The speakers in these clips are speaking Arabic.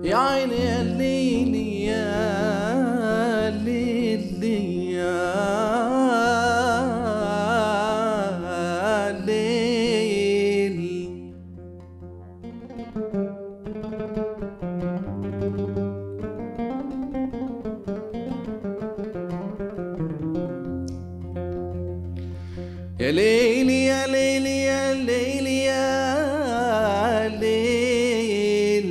يا عيني يا ليل يا ليل يا ليل. يا ليل يا ليل يا ليل يا ليل.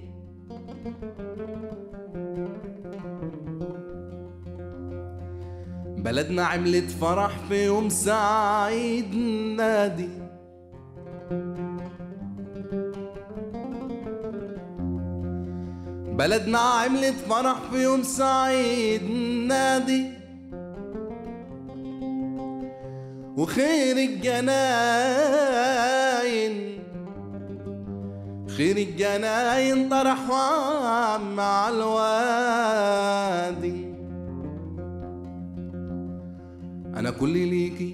بلدنا عملت فرح في يوم سعيد نادي، بلدنا عملت فرح في يوم سعيد نادي، وخير الجناين خير الجناين طرح مع الوادي. أنا كل ليكي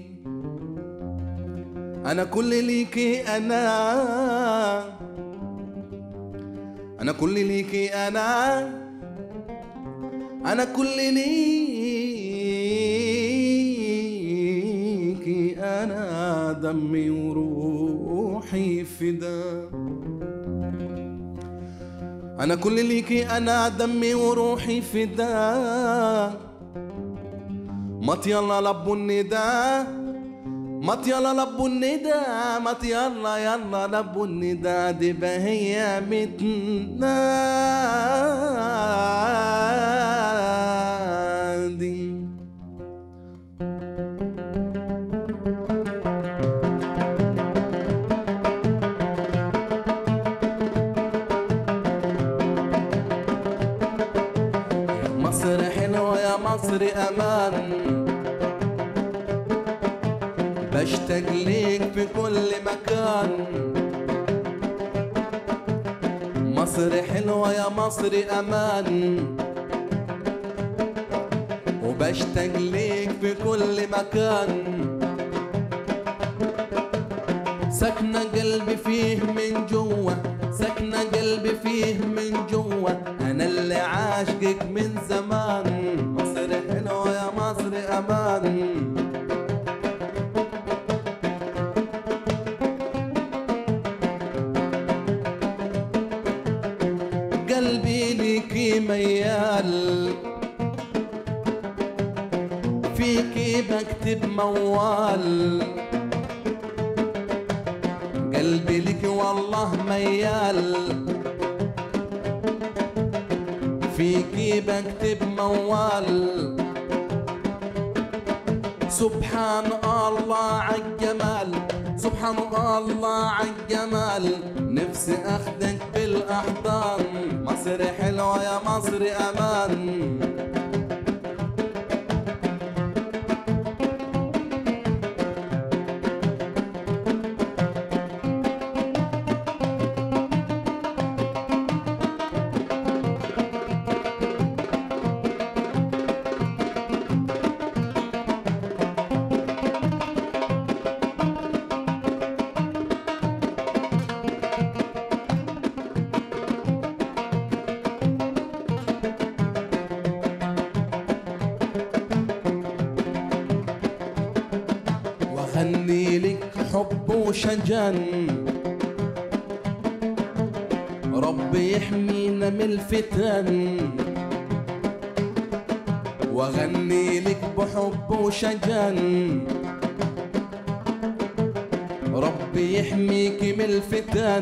أنا كل ليكي أنا كل ليكي أنا كل ليكي أنا دمي وروحي فدا. أنا كل ليكي أنا دمي وروحي فدا. مات يلا لبوا النداء مات يلا لبوا النداء مات يلا يلا لبوا النداء. دي بهي متنادي. مصر حلوة يا مصر أمان، بشتاق ليك في كل مكان. مصر حلوة يا مصر أمان، وبشتاق ليك في كل مكان. سكنة قلبي فيه من جوا سكنة قلبي فيه من جوا. أنا اللي عاشقك من زمان. مصر حلوة يا مصر أمان. قلبي ليكي ميال، فيكي بكتب موال. قلبي لك والله ميال، فيكي بكتب موال. سبحان الله عالجمال سبحان الله عالجمال. نفسي اخدك بالاحضان. مصر حلوة يا مصر امان. وغني لك حب وشجن، ربي يحمينا من الفتن. وغني لك بحب وشجن، ربي يحميك من الفتن.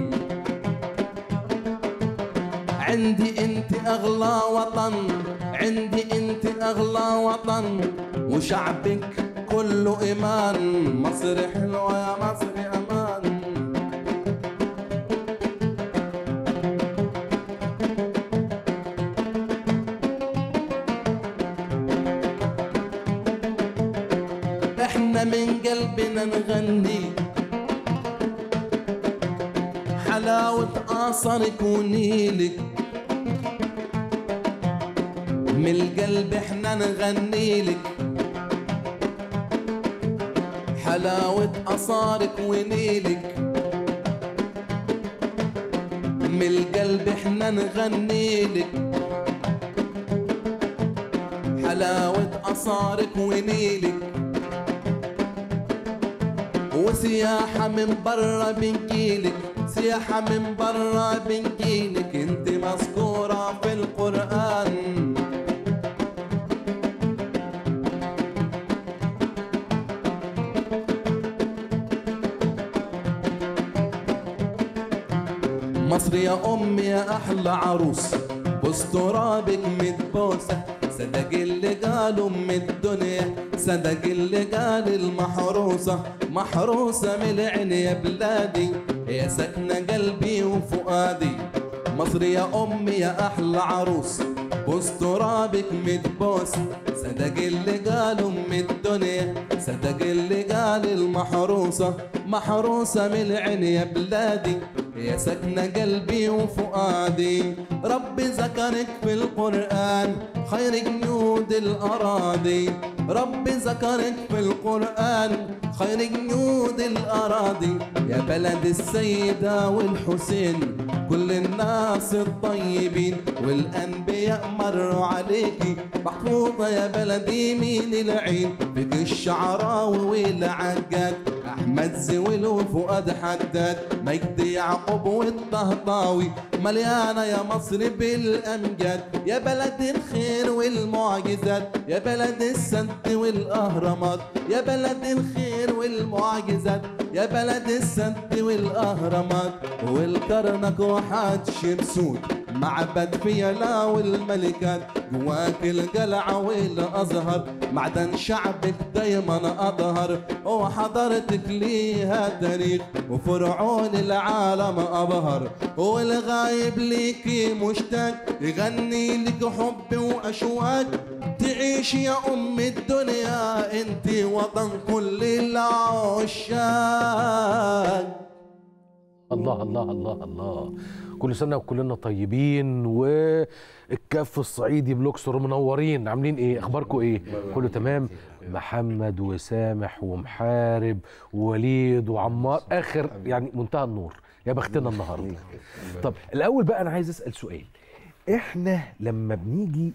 عندي انت اغلى وطن عندي انت اغلى وطن. وشعبك كله ايمان. مصر حلوة يا مصر امان. احنا من قلبنا نغني حلاوة آثارك ونيلك. من القلب احنا نغني لك حلاوة آثارك ونيلك. من القلب احنا نغنيلك حلاوة أصارك ونيلك، وسياحة من برا بنجيلك، سياحة من برا بنجيلك، انت مذكورة في القرآن. مصر يا أمي يا أحلى عروس، بوس ترابك متبوسة، صدق اللي قال أم الدنيا، صدق اللي قال المحروسة، محروسة من العين يا بلادي، يا سكنة قلبي وفؤادي. مصر يا أمي يا أحلى عروس، بوس ترابك متبوسة، صدق اللي قال أم الدنيا، صدق اللي قال المحروسة، محروسة من العين يا بلادي، يا سكنة قلبي وفؤادي. ربي ذكرك في القرآن خير جنود الأراضي، ربي ذكرك في القرآن خير جنود الأراضي، يا بلد السيدة والحسين كل الناس الطيبين، والأنبياء مروا عليكي محفوظة يا بلدي من العين، فيك الشعراوي والعقاد، أحمد زويل وفؤاد حداد، مجدي يعقوب والطهطاوي، مليانة يا مصر بالأمجاد، يا بلد الخير والمعجزات، يا بلد السد والأهرامات، يا بلد الخير والمعجزات، يا بلد السد والأهرامات، والكرنك وحتشبسوت معبد فيلا والملكات، جواك القلعة والأزهر معدن شعبك دايما أظهر، وحضرتك ليها تاريخ وفرعون العالم أبهر، والغايب ليكي مشتاق يغني لك حب وأشواق، تعيش يا أم الدنيا انت وطن كل العشاق. الله الله الله الله، كل سنة وكلنا طيبين، والكف الصعيدي بلوكسور منورين، عاملين ايه؟ اخباركم ايه؟ كله تمام؟ محمد وسامح ومحارب ووليد وعمار، اخر يعني منتهى النور، يا بختنا النهارده. طب الاول بقى انا عايز اسال سؤال، احنا لما بنيجي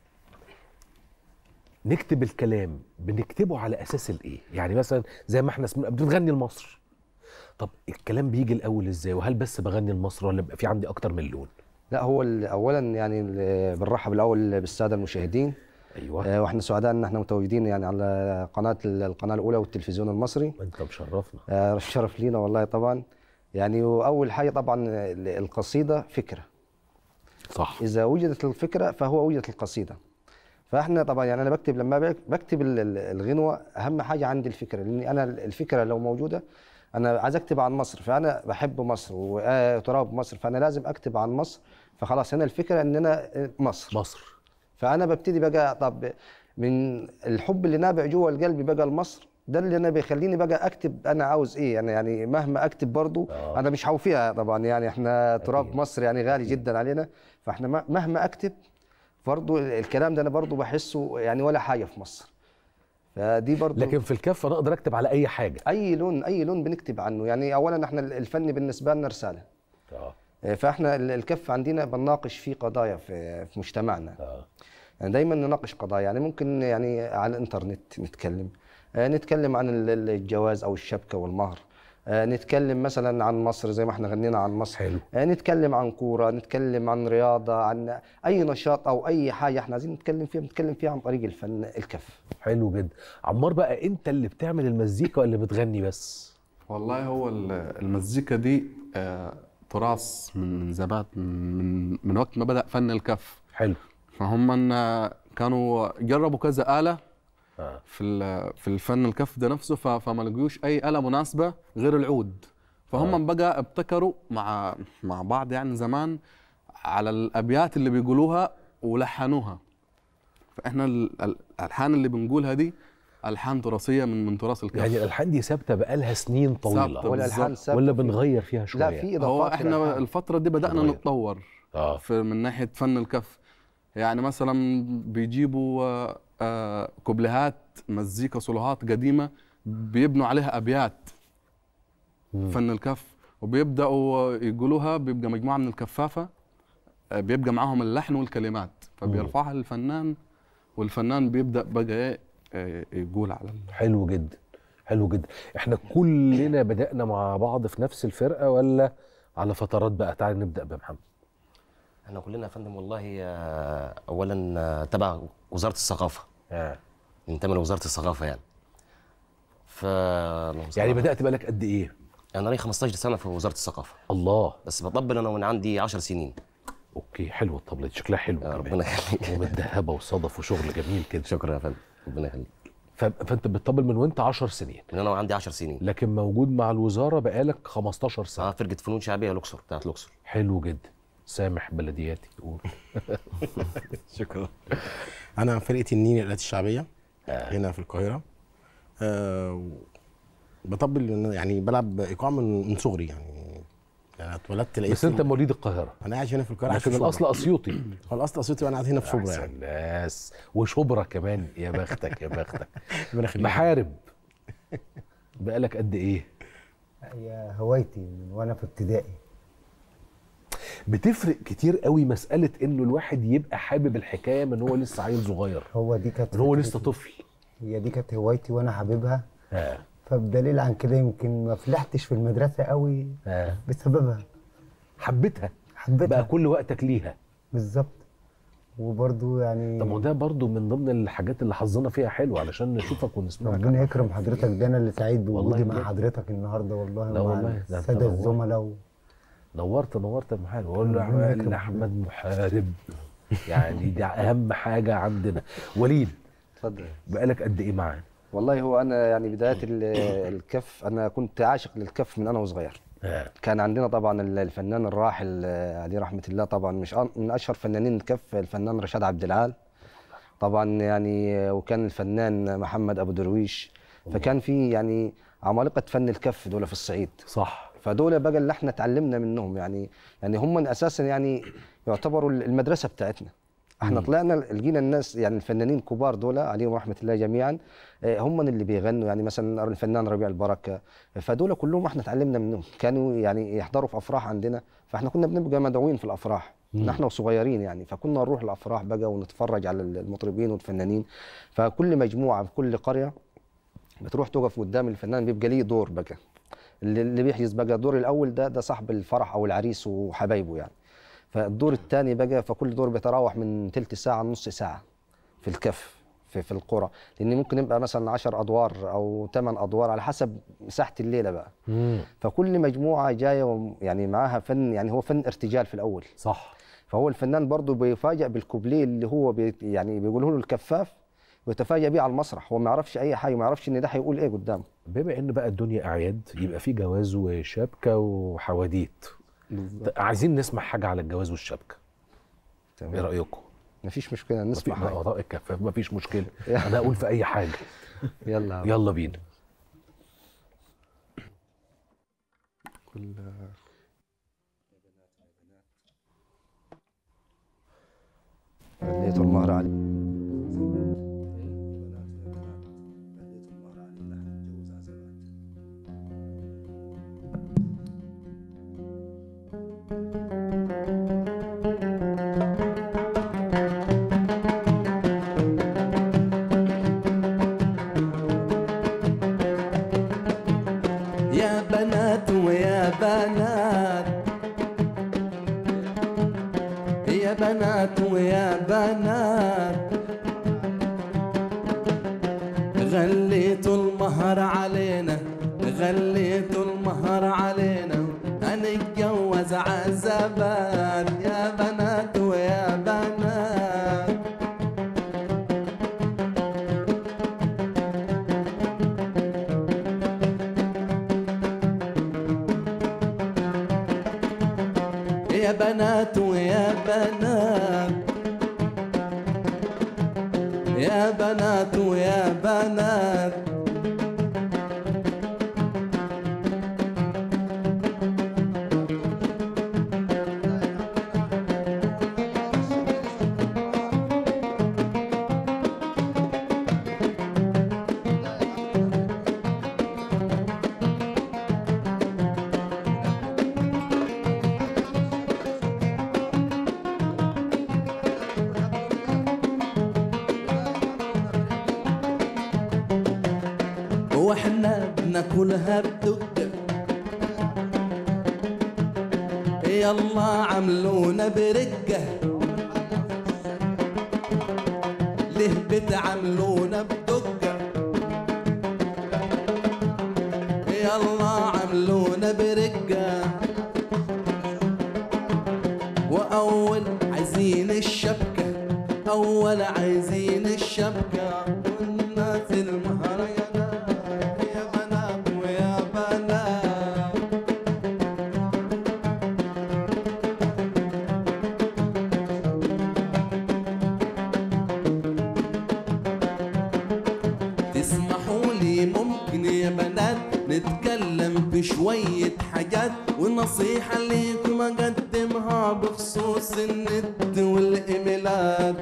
نكتب الكلام بنكتبه على اساس الايه؟ يعني مثلا زي ما احنا بنغني لمصر، طب الكلام بيجي الاول ازاي؟ وهل بس بغني لمصر ولا بيبقى في عندي اكتر من لون؟ لا، هو اولا يعني بنرحب الاول بالساده المشاهدين. ايوه، واحنا سعداء ان احنا متواجدين يعني على القناه الاولى والتلفزيون المصري. انت مشرفنا. الشرف لينا والله طبعا. يعني واول حاجه طبعا القصيده فكره، صح، اذا وجدت الفكره فهو وجدت القصيده. فاحنا طبعا يعني انا بكتب، لما بكتب الغنوه اهم حاجه عندي الفكره، لاني انا الفكره لو موجوده، انا عايز اكتب عن مصر، فانا بحب مصر وتراب مصر، فانا لازم اكتب عن مصر، فخلاص هنا الفكره ان انا مصر. فانا ببتدي بقى، طب من الحب اللي نابع جوه القلب بقى لمصر، ده اللي انا بيخليني بقى اكتب انا عاوز ايه. يعني مهما اكتب برضو انا مش هوفيها طبعا، يعني احنا تراب مصر يعني غالي جدا علينا، فاحنا مهما اكتب برضو الكلام ده انا برضو بحسه يعني ولا حاجه في مصر. فدي برضو، لكن في الكف انا اقدر اكتب على اي حاجه، اي لون بنكتب عنه. يعني اولا احنا الفن بالنسبه لنا رساله، فاحنا الكف عندنا بنناقش فيه قضايا في مجتمعنا. يعني دايما نناقش قضايا، يعني ممكن يعني على الانترنت نتكلم عن الجواز او الشبكه والمهر، نتكلم مثلا عن مصر زي ما احنا غنينا عن مصر. حلو. نتكلم عن كوره، نتكلم عن رياضه، عن اي نشاط او اي حاجه احنا عايزين نتكلم فيها عن طريق الفن الكف. حلو جدا. عمار بقى، انت اللي بتعمل المزيكا ولا بتغني بس؟ والله هو المزيكا دي تراث من زمان، من وقت ما بدأ فن الكف. حلو. فهم كانوا جربوا كذا آلة في الفن الكف ده نفسه، فما لقيوش أي آلة مناسبة غير العود. فهم بقى ابتكروا مع بعض يعني زمان على الأبيات اللي بيقولوها ولحنوها. فإحنا الألحان اللي بنقولها دي ألحان تراثية من تراث الكف. يعني الألحان دي ثابتة بقالها سنين طويلة ولا بنغير فيها شوية؟ لا، في إضافات. هو إحنا الفترة دي بدأنا نتطور من ناحية فن الكف. يعني مثلا بيجيبوا كوبليهات مزيكا صلوهات قديمة بيبنوا عليها أبيات فن الكف، وبيبداوا يقولوها، بيبقى مجموعه من الكفافه بيبقى معاهم اللحن والكلمات، فبيرفعها للفنان، والفنان بيبدا بقى يقول على حلو جدا، حلو جدا. احنا كلنا بدأنا مع بعض في نفس الفرقة ولا على فترات بقى؟ تعال نبدأ بمحمد. احنا كلنا يا فندم والله اولا تبع وزاره الثقافه، ننتمي لوزاره الثقافه يعني. يعني بدأت بالك قد ايه؟ انا لي 15 سنه في وزاره الثقافه. الله. بس بطبل انا من عندي 10 سنين. اوكي، حلو الطبلة، شكلها حلو كمان. ربنا يخليك. ومتدهبه وصدف وشغل جميل كده. شكرا يا فندم، ربنا يخليك. فانت بتطبل من وانت 10 سنين؟ من انا وعندي 10 سنين. لكن موجود مع الوزاره بقالك 15 سنه. فرقه فنون شعبيه الاقصر، بتاعت الاقصر. حلو جدا. سامح بلدياتي قول. شكرا. انا فرقه النيل للآلات الشعبيه هنا في القاهره. بطبل يعني بلعب ايقاع من صغري يعني اتولدت لقيت. بس انت مواليد القاهره؟ انا عايش هنا في القاهره. لكن الاصل اسيوطي. هو الاصل اسيوطي وانا قاعد هنا في شبرا يعني. ناس وشبرا كمان. يا بختك يا بختك. محارب بقالك قد ايه؟ هي هوايتي من وانا في ابتدائي. بتفرق كتير قوي مساله انه الواحد يبقى حابب الحكايه من هو لسه عيل صغير. هو دي كانت من هو لسه طفل. هي دي كانت هوايتي وانا حاببها. فبدليل عن كده يمكن ما فلحتش في المدرسه قوي بسببها. حبيتها بقى كل وقتك ليها. بالظبط. وبرضو يعني طب وده برضو من ضمن الحاجات اللي حظنا فيها حلو علشان نشوفك ونسمعك. ربنا يكرم حضرتك، ده انا اللي سعيد بوجودي مع حضرتك النهارده والله. لا والله مع الساده الزملاء نورت يا محارب. واقول له احمد محارب يعني دي اهم حاجه عندنا. وليد اتفضل. بقالك قد ايه معانا؟ والله هو انا يعني بدايه الكف انا كنت عاشق للكف من انا وصغير. كان عندنا طبعا الفنان الراحل عليه رحمه الله، طبعا مش من اشهر فنانين الكف الفنان رشاد عبد العال طبعا يعني، وكان الفنان محمد ابو درويش. فكان في يعني عمالقه فن الكف دول في الصعيد. صح. فدول بقى اللي احنا اتعلمنا منهم يعني هم اساسا يعني يعتبروا المدرسه بتاعتنا. احنا طلعنا لقينا الناس يعني الفنانين الكبار دول عليهم رحمه الله جميعا، هم اللي بيغنوا يعني مثلا الفنان ربيع البركه. فدول كلهم احنا اتعلمنا منهم، كانوا يعني يحضروا في افراح عندنا، فاحنا كنا بنبقى مدعوين في الافراح نحن وصغيرين يعني. فكنا نروح الافراح بقى ونتفرج على المطربين والفنانين. فكل مجموعه في كل قريه بتروح تقف قدام الفنان، بيبقى ليه دور بقى. اللي بيحجز بقى الدور الاول ده صاحب الفرح او العريس وحبايبه يعني. فالدور الثاني بقى، فكل دور بيتراوح من تلت ساعه لنص ساعه في الكف في القرى، لان ممكن يبقى مثلا 10 ادوار او 8 ادوار على حسب مساحه الليله بقى. فكل مجموعه جايه يعني معاها فن، يعني هو فن ارتجال في الاول. صح. فهو الفنان برضه بيفاجئ بالكوبليه اللي هو يعني بيقوله له الكفاف، ويتفاجئ بيه على المسرح. هو ما يعرفش اي حاجه، ما يعرفش ان ده هيقول ايه قدامه. بما ان بقى الدنيا اعياد يبقى في جواز وشبكه وحواديت. عايزين نسمع حاجه على الجواز والشبكه. تمام. ايه رايكم؟ مفيش مشكله نسمع حاجه. اعضاء الكفاف مفيش مشكله. انا اقول في اي حاجه. يلا بينا. خليته المهر علي. يا بنات ويا بنات، يا بنات ويا بنات، غليتوا المهر علينا، غليتوا المهر علينا، هنتجوز عزبات. يا بنات ويا بنات، يا بنات ويا بنات، يا بنات ويا بنات، واحنا بناكلها بدقة. يلا عملونا برقة، ليه بتعملونا بدقة؟ يلا عملونا برقة. وأول عايزين الشبكة، أول عايزين الشبكة، والناس المهرجانات يا بنات ويا بنات. تسمحوا لي ممكن يا بنات نتكلم بشوية حاجات، ونصيحة ليكم أقدمها بخصوص النت والإيميلات.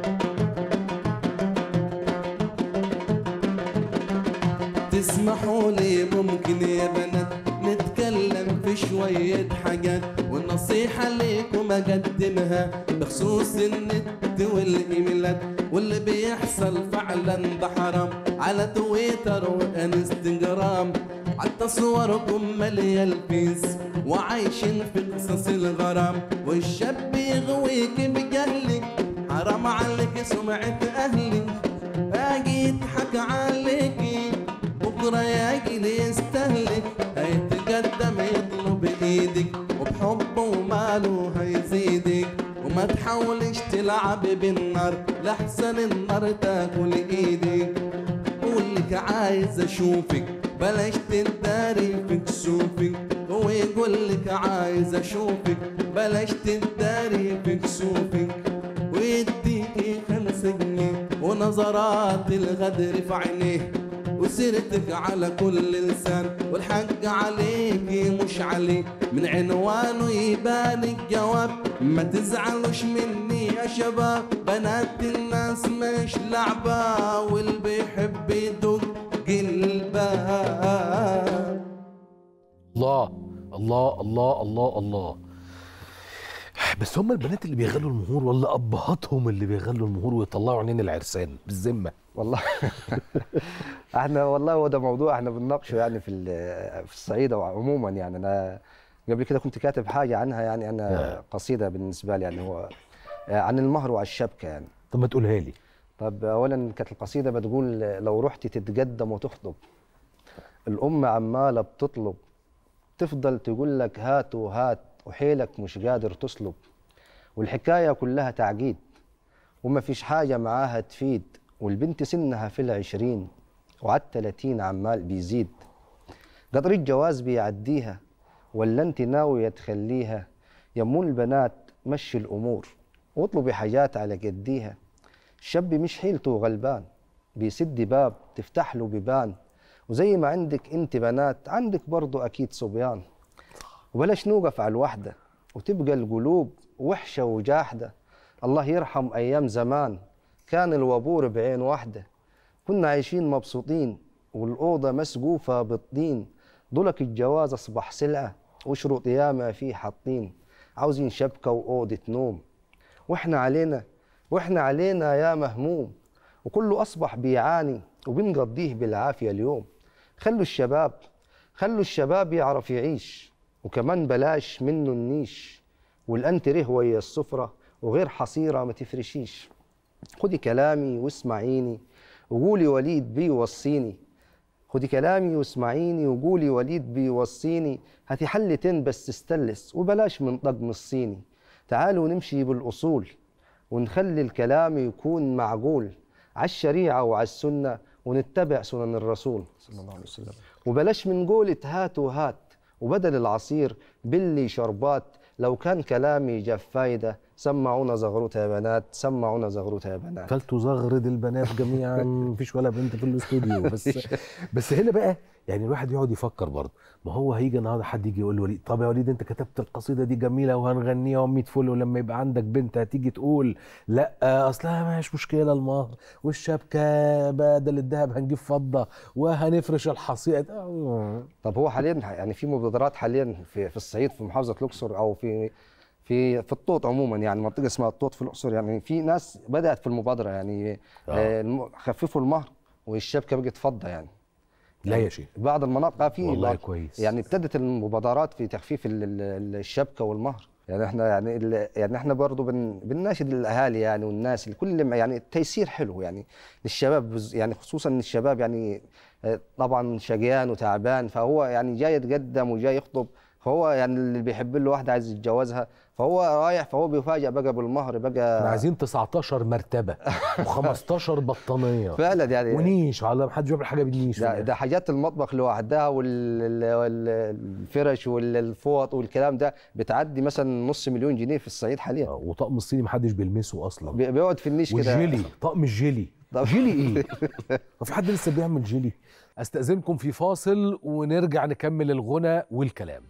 تسمحوا لي ممكن يا بنات نتكلم في شوية حاجات، والنصيحة ليكم أقدمها بخصوص النت والإيميلات. واللي بيحصل فعلا ده حرام على تويتر وانستجرام، حتى صوركم مالية الفيس وعايشين في قصص الغرام. والشاب يغويك بجهلك، حرام عليك سمعة أهلك، باجي يضحك عليكي بكرة ياجي ليستهلك. هيتقدم يطلب ايدك وبحبه وماله هيزيدك. وما تحاولش تلعب بالنار لحسن النار تاكل ايدك. قولك عايز اشوفك بلاش تداري في كسوفك. هو يقولك عايز اشوفك بلاش تداري في كسوفك. ويديكي 5 جنيه ونظرات الغدر في عينيه، وسيرتك على كل لسان والحق عليكي مش عليه. من عنوانه يبان الجواب، ما تزعلوش مني يا شباب. بنات الناس مش لعبة، واللي بيحب يدق الباب. الله الله الله الله الله. بس هم البنات اللي بيغلوا المهور ولا ابهاتهم اللي بيغلوا المهور ويطلعوا عينين العرسان بالذمه؟ والله احنا والله هو ده موضوع احنا بنناقشه يعني في الصعيد عموما. يعني انا قبل كده كنت كاتب حاجه عنها، يعني انا قصيده بالنسبه لي، يعني هو عن المهر وعن الشبكه يعني. طب ما تقولها لي. طب اولا كانت القصيده بتقول: لو رحت تتقدم وتخطب، الام عماله بتطلب، تفضل تقول لك هات وهات وحيلك مش قادر تصلب. والحكايه كلها تعقيد وما فيش حاجه معاها تفيد، والبنت سنها في 20 وعد 30 عمال بيزيد. قطر الجواز بيعديها ولا انت ناويه تخليها؟ يمون البنات مشي الامور واطلبي حاجات على قديها. الشاب مش حيلته غلبان، بيسد باب تفتح له بيبان. وزي ما عندك انت بنات عندك برضو اكيد صبيان. وبلاش نوقف على الوحده وتبقى القلوب وحشه وجاحده. الله يرحم ايام زمان كان الوابور بعين واحده، كنا عايشين مبسوطين والاوضه مسقوفه بالطين. دولك الجواز اصبح سلعه وشروط ياما فيه حاطين، عاوزين شبكه واوضه نوم. واحنا علينا يا مهموم، وكله اصبح بيعاني وبنقضيه بالعافيه اليوم. خلوا الشباب يعرف يعيش، وكمان بلاش منه النيش. والانتره ويا السفره وغير حصيره ما تفرشيش. خدي كلامي واسمعيني وقولي وليد بيوصيني. خدي كلامي واسمعيني وقولي وليد بيوصيني. هاتي حلتين بس تستلس وبلاش من طقم الصيني. تعالوا نمشي بالاصول ونخلي الكلام يكون معقول، على الشريعه وعلى السنه ونتبع سنن الرسول صلى الله عليه وسلم. وبلاش من قولة هات وهات، وبدل العصير باللي شربات. لو كان كلامي جاب فايده سمعونا زغروتها يا بنات، سمعونا زغروتها يا بنات. كلتوا زغرد البنات جميعا، مفيش ولا بنت في الاستوديو. بس هنا بقى يعني الواحد يقعد يفكر برضه، ما هو هيجي النهارده حد يجي يقول لوليد: طب يا وليد انت كتبت القصيده دي جميله وهنغنيها و100 فل، ولما يبقى عندك بنت هتيجي تقول لا اصلها مش مشكله المهر والشبكه بدل الذهب هنجيب فضه وهنفرش الحصيره. طب هو حاليا يعني في مبادرات حاليا في الصعيد، في محافظه الاقصر او في الطوط عموما، يعني منطقه اسمها الطوط في الاقصر، يعني في ناس بدات في المبادره يعني خففوا المهر والشبكه بقت فضه. لا يا شيخ بعض المناطق في والله كويس. يعني ابتدت المبادرات في تخفيف الشبكه والمهر. يعني احنا يعني احنا برضه بنناشد الاهالي يعني والناس الكل، يعني التيسير حلو يعني للشباب، يعني خصوصا الشباب يعني طبعا شقيان وتعبان، فهو يعني جاي يتقدم وجاي يخطب، فهو يعني اللي بيحب له واحده عايز يتجوزها، فهو رايح فهو بيفاجئ بقى بالمهر بقى. احنا عايزين 19 مرتبه و15 بطانيه فعلا يعني ونيش، والله ما حدش بيعمل حاجه بالنيش. ده حاجات المطبخ لوحدها والفرش والفوط والكلام ده بتعدي مثلا نص مليون جنيه في الصعيد حاليا. وطقم الصيني ما حدش بيلمسه اصلا، بيقعد في النيش كده. والجيلي، طقم الجيلي، جيلي ايه؟ هو في حد لسه بيعمل جيلي؟ استاذنكم في فاصل ونرجع نكمل الغنى والكلام.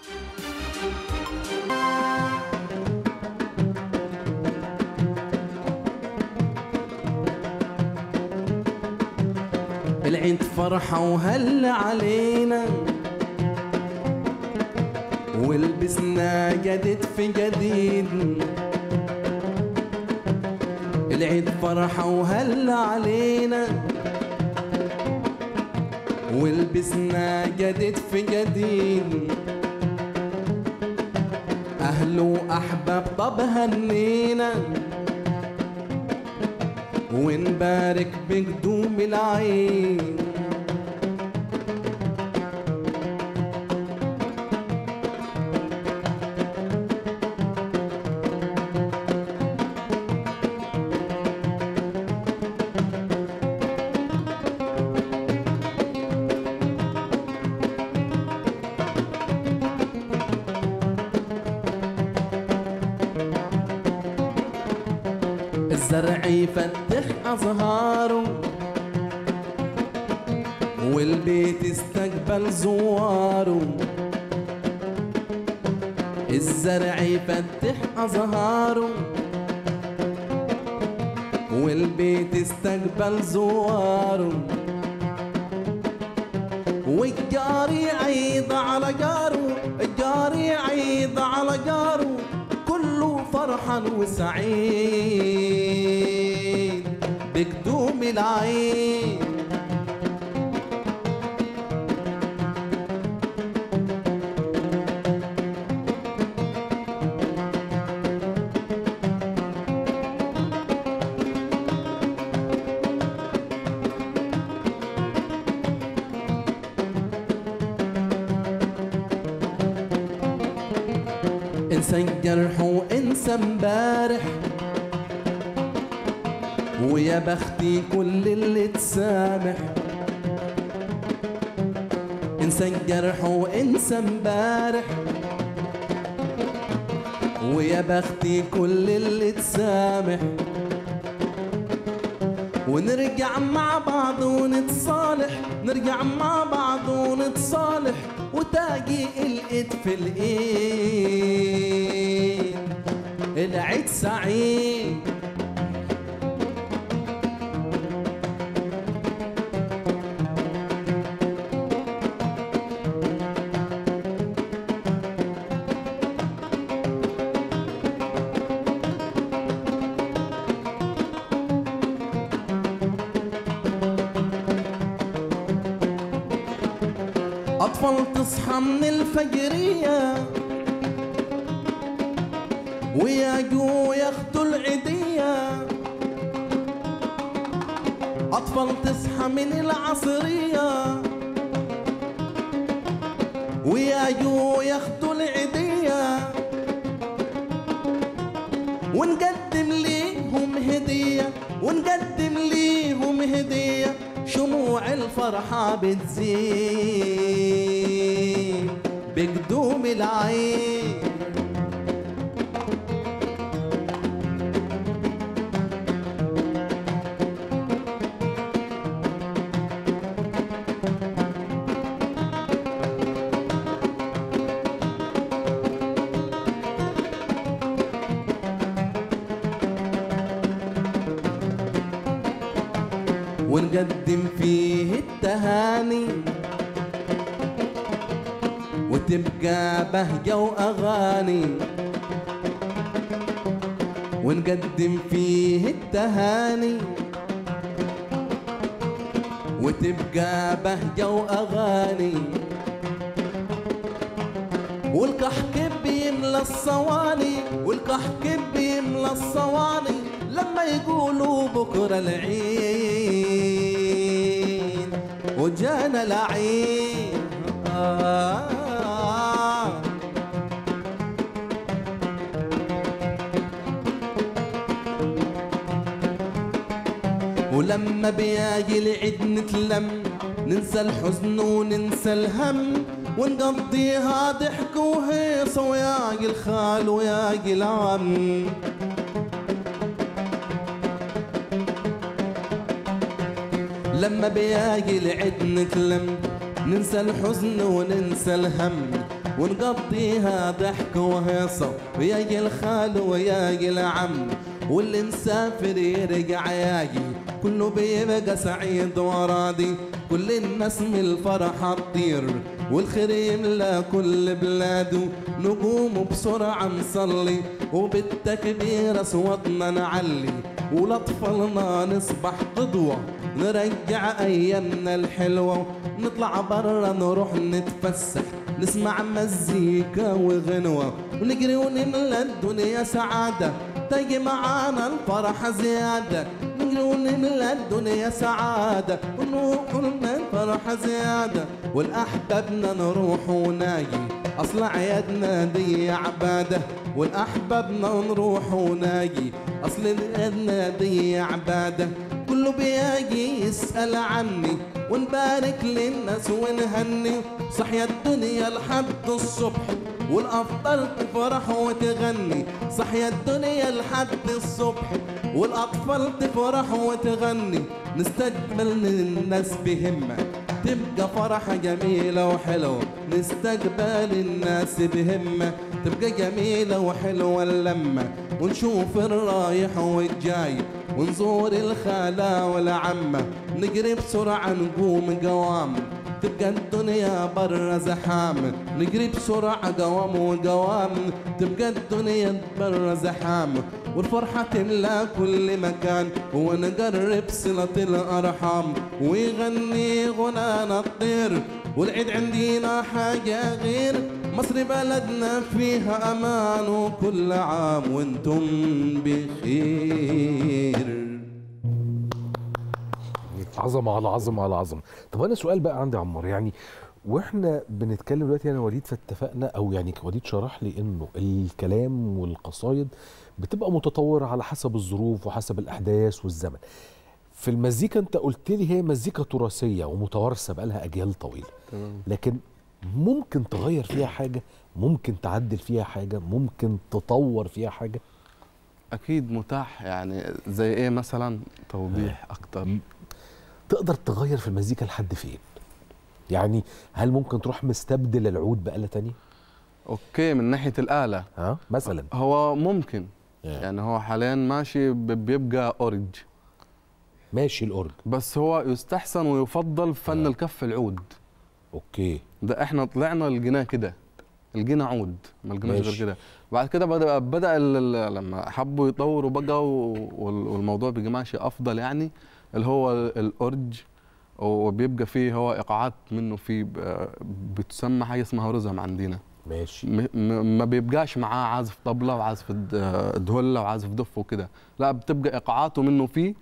العيد فرحة وهل علينا، ولبسنا جديد في جديد. العيد فرحة وهل علينا، ولبسنا جديد في جديد. أهل وأحباب طب هنينا، ونبارك بقدوم العين. الزرع يفتح أزهاره، والبيت استقبل زواره. الزرع يفتح أزهاره، والبيت استقبل زواره. والجاري عيد على جاره، الجاري عيد على جاره، كله فرحان وسعيد بقدوم العيد. انسى الجرح وانسى امبارح، ويا بختي كل اللي تسامح. انسى الجرح وانسى امبارح، ويا بختي كل اللي تسامح. ونرجع مع بعض ونتصالح، نرجع مع بعض ونتصالح، وتاجي الايد في الايد. العيد سعيد. أطفال تصحى من الفجرية، وياجوا ياخدوا العيدية. أطفال تصحى من العصرية، وياجوا ياخدوا العيدية. ونقدم ليهم هدية، ونقدم ليهم هدية. شموع الفرحة بتزيد بقدوم العيد. ونقدم فيه التهاني، وتبقى بهجة وأغاني. ونقدم فيه التهاني، وتبقى بهجة وأغاني، والكحك بيملى الصواني، والكحك بيملى الصواني لما يقولوا بكرة العيد وجانا العيد. ولما بيجي العيد نتلم، ننسى الحزن وننسى الهم، ونقضيها ضحك وهيصة وياجي الخال وياجي العم. لما بيجي العيد نتلم، ننسى الحزن وننسى الهم، ونقضيها ضحك وهيصة وياجي الخال وياجي العم. واللي مسافر يرجع ياجي كله بيبقى سعيد وراضي، كل الناس من الفرحة تطير والخير يملى كل بلاده. نقوم بسرعة نصلي وبالتكبير أصواتنا نعلي، ولأطفالنا نصبح قدوة نرجع أيامنا الحلوة. نطلع برا نروح نتفسح، نسمع مزيكا وغنوة، ونجري ونملى الدنيا سعادة، تجي معانا الفرحة زيادة. نجري ونملى الدنيا سعادة، ونروح لنا الفرحة زيادة. والأحبابنا نروح وناجي، أصل عيادنا دي عبادة. والأحبابنا نروح وناجي، أصل عيادنا دي عبادة. كله بيجي يسأل عني، ونبارك للناس ونهني. صحيا الدنيا لحد الصبح، والأفضل تفرح وتغني. صحيا الدنيا لحد الصبح، والأطفال تفرح وتغني. نستقبل الناس بهمة، تبقى فرحة جميلة وحلوة. نستقبل الناس بهمة، تبقى جميلة وحلوة اللمة. ونشوف الرايح والجاي، ونزور الخالة والعمة. نجري بسرعة نقوم قوام، تبقى الدنيا برا زحام. نجري بسرعة قوام وقوام، تبقى الدنيا برا زحام. والفرحة تملى كل مكان، ونقرب صلة الأرحام. ويغني غنانا الطير، والعيد عندنا حاجة غير. مصر بلدنا فيها أمان، وكل عام وانتم بخير. عظمه على عظمه على عظمه. طب انا سؤال بقى عندي يا عمار، يعني واحنا بنتكلم دلوقتي انا وليد فاتفقنا، او يعني وليد شرح لي انه الكلام والقصايد بتبقى متطوره على حسب الظروف وحسب الاحداث والزمن. في المزيكا انت قلت لي هي مزيكا تراثيه ومتوارثه بقى لها اجيال طويله، لكن ممكن تغير فيها حاجه، ممكن تعدل فيها حاجه، ممكن تطور فيها حاجه. اكيد متاح، يعني زي ايه مثلا؟ توضيح اكتر. تقدر تغير في المزيكا لحد فين؟ يعني هل ممكن تروح مستبدل العود بآلة تانية؟ اوكي، من ناحيه الاله مثلا هو ممكن يعني هو حاليا ماشي بيبقى اورج، ماشي الاورج، بس هو يستحسن ويفضل فن الكف العود. اوكي، ده احنا طلعنا لقيناه كده، لقينا عود، ما لقيناش غير كده. بعد كده بدا لما حبوا يطوروا بقى والموضوع بقى ماشي افضل، يعني اللي هو الاورج، وبيبقى فيه هو ايقاعات منه، فيه بتسمى حاجه اسمها رزم عندنا. ماشي. ما بيبقاش معاه عازف طبله وعازف دهله وعازف دف وكده، لا بتبقى ايقاعاته منه فيه،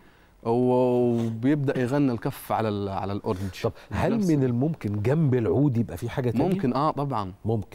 وبيبدا يغني الكف على الاورج. طب هل من الممكن جنب العود يبقى في حاجه تانية؟ ممكن، طبعا ممكن،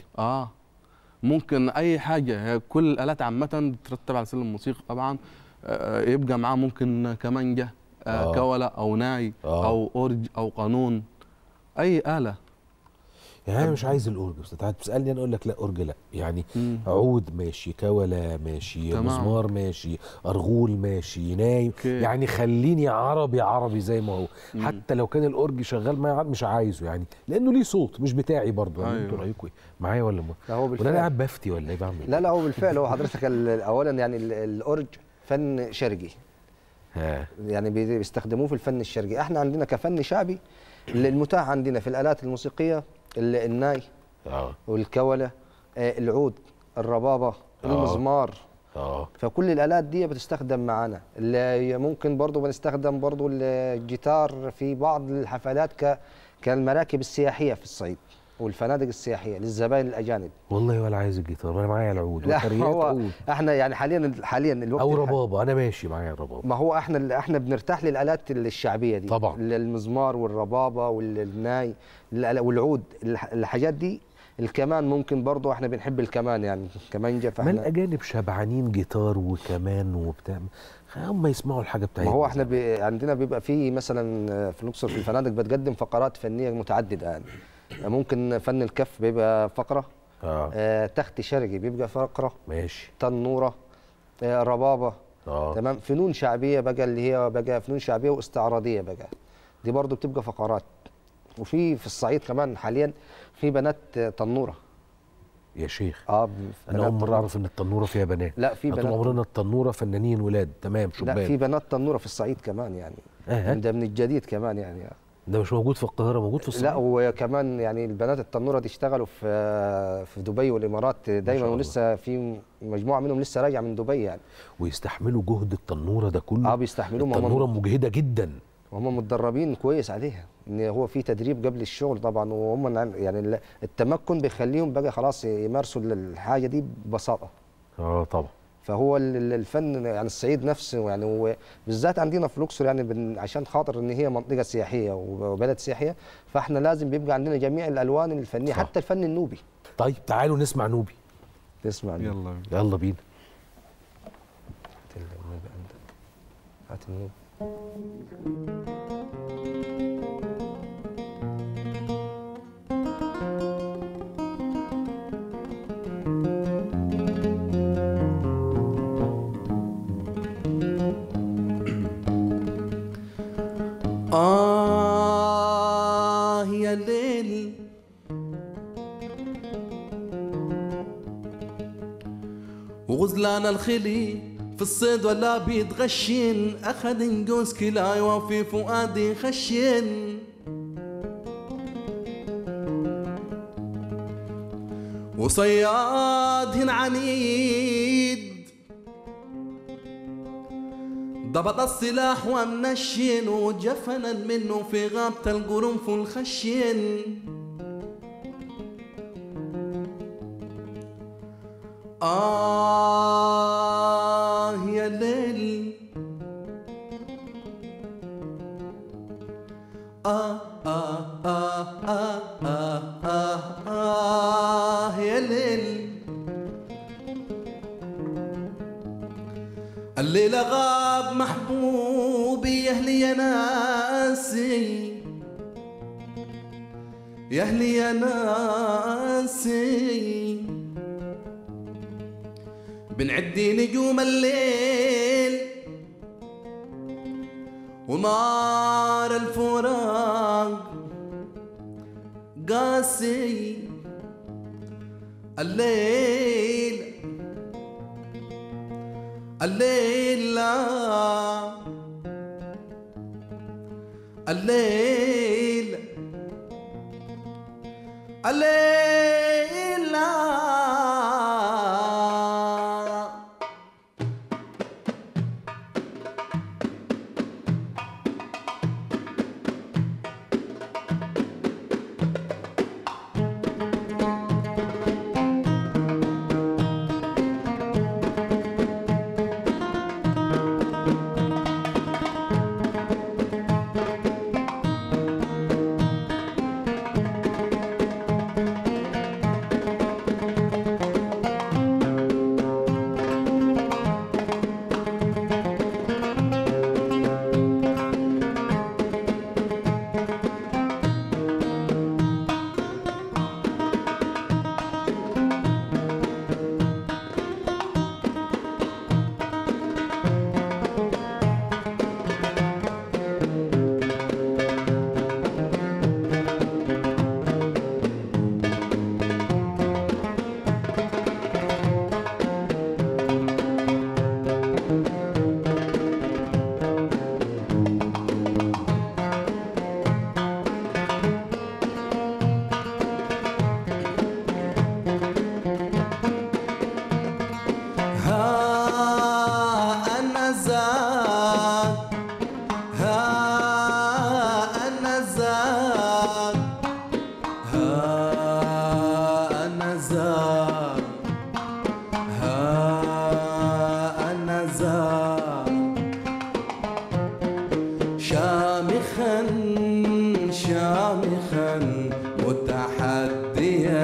ممكن اي حاجه. هي كل الالات عامه بترتب على سلم الموسيقى طبعا. يبقى معاه ممكن كمانجه، كولا او ناي او اورج او قانون، اي آلة. يعني انا مش عايز الاورج، بس انت بتسالني انا اقول لك لا اورج لا، يعني عود ماشي، كولا ماشي، مزمار ماشي، ارغول ماشي، ناي، يعني خليني عربي زي ما هو. حتى لو كان الاورج شغال معايا مش عايزه، يعني لانه ليه صوت مش بتاعي برضه. يعني انتوا رايكم معايا ولا لا؟ هو بالفعل ولا انا قاعد بفتي ولا ايه بعمل؟ لا هو بالفعل هو حضرتك اولا يعني الاورج فن شرقي، يعني بيستخدموه في الفن الشرقي. احنا عندنا كفن شعبي المتاح عندنا في الآلات الموسيقية الناي والكولة، العود، الربابة، المزمار، فكل الالات دي بتستخدم معانا. اللي ممكن برضو بنستخدم برضو الجيتار في بعض الحفلات كالمراكب السياحيه في الصعيد والفنادق السياحيه للزبائن الاجانب. والله ولا عايز الجيتار، انا معايا العود لا هو احنا يعني حاليا الوقت او ربابه، انا ماشي معايا الربابه. ما هو احنا بنرتاح للالات الشعبيه دي طبعا، المزمار والربابه والناي والعود، الحاجات دي. الكمان ممكن برضه احنا بنحب الكمان، يعني كمانجه. ما الاجانب شبعانين جيتار وكمان وبتاع، هم يسمعوا الحاجه بتاعتنا. ما هو احنا عندنا بيبقى في مثلا في الاقصر في الفنادق بتقدم فقرات فنيه متعدده، يعني ممكن فن الكف بيبقى فقره، تخت شرقي بيبقى فقره، ماشي، تنوره، ربابه، تمام. فنون شعبيه بقى اللي هي بقى فنون شعبيه واستعراضيه بقى، دي برضه بتبقى فقرات. وفي الصعيد كمان حاليا في بنات تنوره يا شيخ. انا اول مره اعرف ان التنوره فيها بنات. لا في بنات. عمرنا التنوره فنانين ولاد، تمام، شبان. لا في بنات تنوره في الصعيد كمان يعني. ده من الجديد كمان يعني. ده مش موجود في القاهره، موجود في الصعيد. لا وكمان يعني البنات التنوره دي اشتغلوا في دبي والامارات دايما، ولسه في مجموعه منهم لسه راجعه من دبي يعني. ويستحملوا جهد التنوره ده كله. بيستحملوه. التنوره مجهده جدا، وهم متدربين كويس عليها، ان هو في تدريب قبل الشغل طبعا، وهم يعني التمكن بيخليهم بقى خلاص يمارسوا الحاجه دي ببساطه. طبعا. فهو الفن يعني الصعيد نفسه يعني، وبالذات عندنا في الاقصر يعني عشان خاطر ان هي منطقه سياحيه وبلد سياحيه، فاحنا لازم بيبقى عندنا جميع الالوان الفنيه. صح. حتى الفن النوبي. طيب تعالوا نسمع نوبي. نسمع نوبي. يلا بينا. هات النوبي عندك، هات النوبي. يا ليل وغزلان الخلي في الصيد ولا بيتغشين، أخذ نجوز كلاي وفي فؤادي خشين، وصياد عنيد ضبط السلاح ومنشين، وجفنا منه في غابة القرنفل خشين. يا ليل يا ليل الليلة غاب محبوبي يا أهلي يا ناسي، يا أهلي يا ناسي، بنعدي نجوم الليل ونار الفراق قاسي. الليل الليل الليل الليل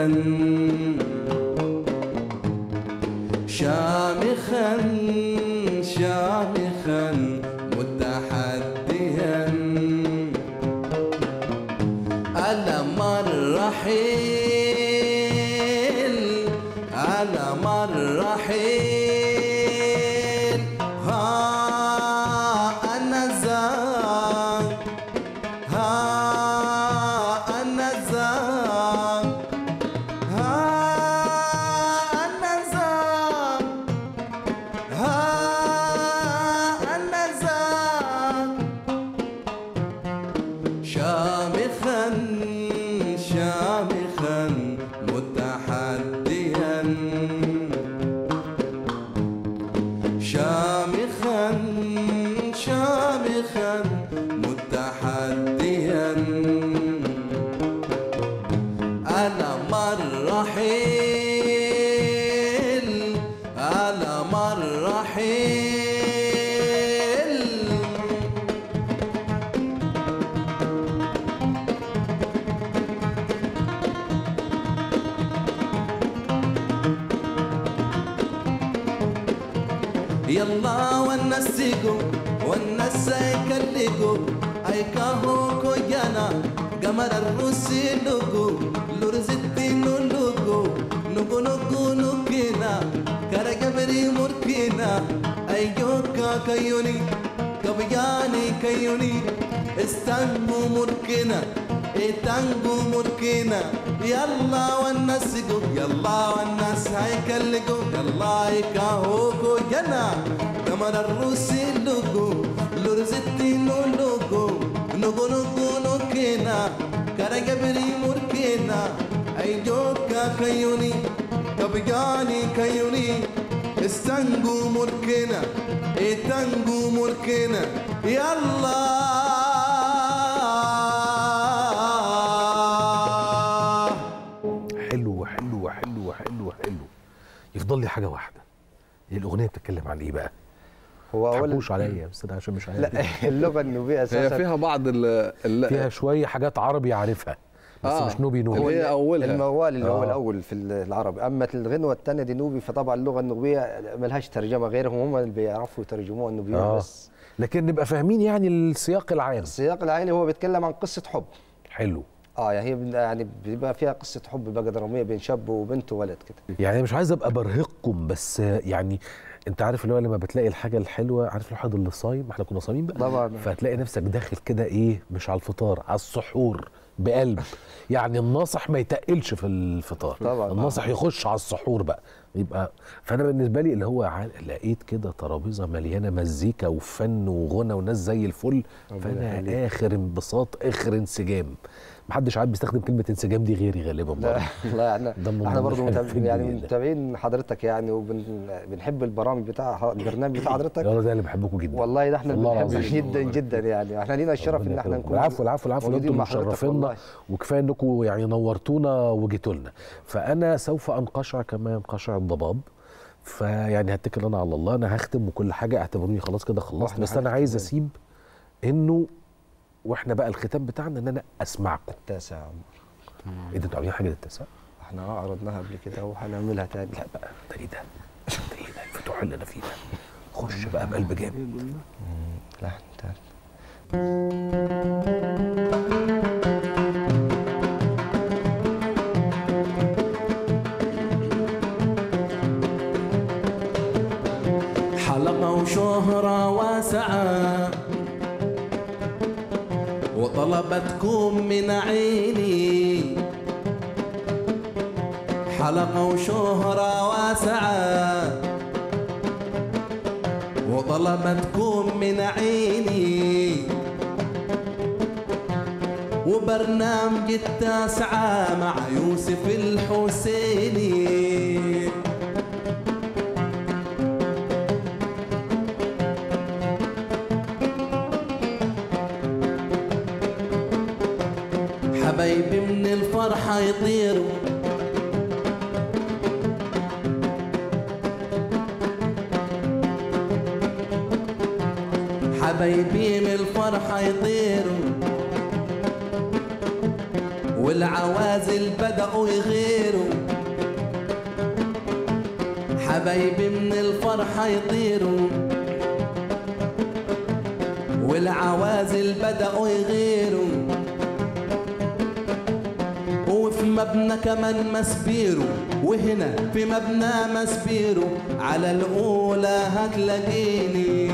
شامخا شامخا متحديا ألم الرحيل ألم الرحيل ها أنا ذا ها أنا ذا ها أنا ذا ها أنا ذا شامخا شامخا متحديا شامخا شامخا متحديا ألم الرحيل ألم الرحيل يلا ونسيكو ونسيكليكو ايكاهو كويانا قمر الروسي لوكو لورزتي نولوكو نوكو نوكو نوكينا كارجبري موركينا ايوكا كيوني كبياني كيوني استنبو موركينا إتانجو موركينا يلا ونسيكو يلا ونس هيكلكو يلا يكاهوكو جنا كمان الروسي لوكو لورزتي نولوكو نوكو نوكو نوكينا كارجبري موركينا أيجوكا كيوني كبياني كيوني استنجو موركينا إتانجو موركينا يلا حلو. يفضل لي حاجه واحده، هي الاغنيه بتتكلم عن ايه بقى؟ هو ما تحكوش عليا بس ده عشان مش عارف. لا اللغه النوبيه اساسا هي فيها بعض فيها شويه حاجات عربي عارفها بس مش نوبي هو هي اولها الموال اللي هو الاول في العربي، اما الغنوه الثانيه دي نوبي، فطبعا اللغه النوبيه ملهاش ترجمه غيرهم هم اللي بيعرفوا يترجموها النوبيين بس. لكن نبقى فاهمين يعني السياق العام. السياق العام هو بيتكلم عن قصه حب. حلو. يعني هي يعني بيبقى فيها قصه حب بقى دراميه بين شاب وبنت وولد كده. يعني مش عايز ابقى برهقكم بس يعني انت عارف اللي هو لما بتلاقي الحاجه الحلوه، عارف الواحد اللي صايم، احنا كنا صايمين بقى طبعا، فتلاقي نفسك داخل كده ايه، مش على الفطار، على السحور بقلب. يعني الناصح ما يتقلش في الفطار طبعا، الناصح يخش على السحور بقى يبقى. فانا بالنسبه لي اللي هو لقيت كده ترابيزه مليانه مزيكا وفن وغنى وناس زي الفل، فانا اخر انبساط اخر انسجام. محدش عاد بيستخدم كلمه انسجام دي غيري غالبا برضه. لا احنا برضه متابعين حضرتك يعني، وبنحب البرامج البرنامج بتاع حضرتك. يلا ده اللي بحبكم جدا والله ده احنا بنحبك جدا جدا يعني. احنا لينا الشرف ان احنا نكون العفو انتم مشرفينا، وكفايه انكم يعني نورتونا وجيتوا لنا. فانا سوف انقشع كما ينقشع الضباب، فيعني هتكل انا على الله. انا هختم وكل حاجه، اعتبروني خلاص كده خلصت، بس انا عايز اسيب انه واحنا بقى الختام بتاعنا ان انا اسمعكم. التاسع يا عمر. ايه ده، انتوا عاملين حاجه للتاسع؟ احنا عرضناها قبل كده وهنعملها تاني. لا بقى ده ايه ده؟ ده ايه ده الفتوح اللي انا فيه ده؟ خش بقى بقلب جامد. لا انت حلقة وشهرة واسعة وطلبتكم من عيني، حلقة وشهرة واسعة وطلبتكم من عيني، وبرنامج التاسعة مع يوسف الحسيني. حبايبي من الفرحة يطيروا، حبايبي من الفرحة يطيروا، والعوازل بدأوا يغيروا، حبايبي من الفرحة يطيروا، والعوازل بدأوا يغيروا، وفي مبنى كمان مسبيرو، وهنا في مبنى مسبيرو على الأولى هتلاقيني.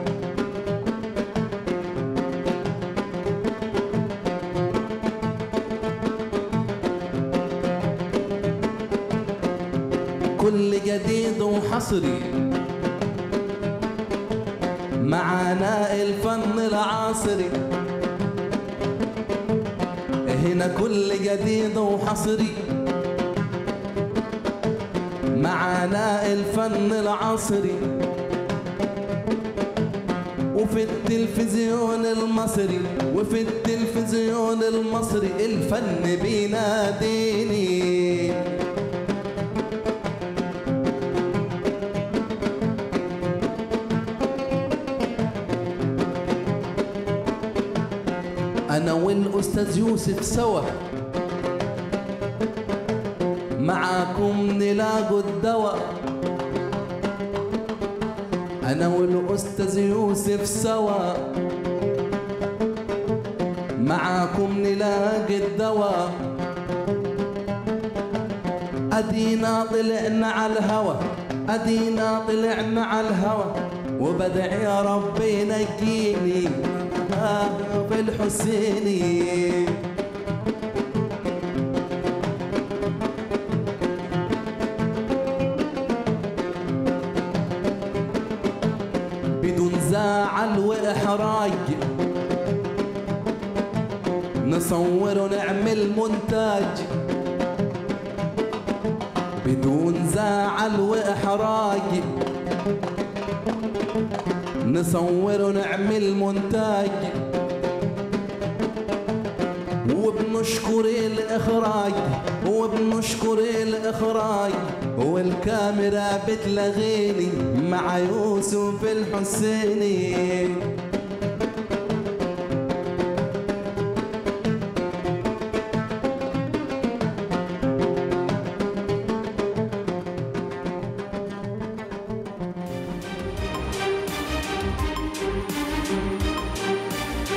كل جديد وحصري معانا الفن العصري، هنا كل جديد وحصري معانا الفن العصري، وفي التلفزيون المصري، وفي التلفزيون المصري الفن بيناديني. أنا والأستاذ يوسف سوا معاكم نلاقوا الدواء، أنا والأستاذ يوسف سوا معاكم نلاقي الدواء. أدينا طلعنا على الهوى، أدينا طلعنا على الهوى، وبدعي يا رب ينجيني بالحسيني. بدون زعل وإحراج نصور ونعمل مونتاج، بدون زعل وإحراج نصور ونعمل مونتاج، وبنشكر الإخراج، وبنشكر الإخراج، والكاميرا بتلغيني مع يوسف الحسيني.